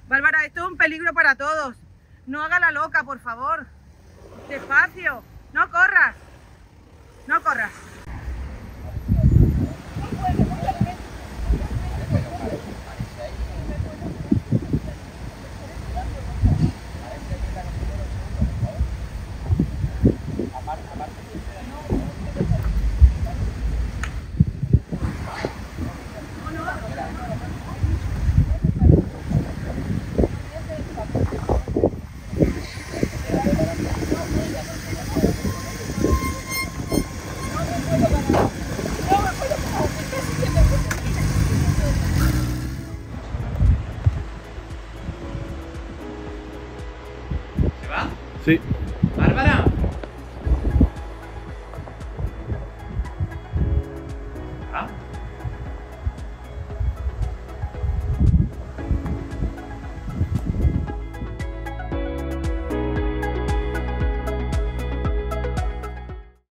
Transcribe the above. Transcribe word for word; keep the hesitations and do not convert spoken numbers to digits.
Bárbara, esto es un peligro para todos. No haga la loca, por favor. Despacio. No corras. No corras. ¿Se va? Sí. ¡Bárbara!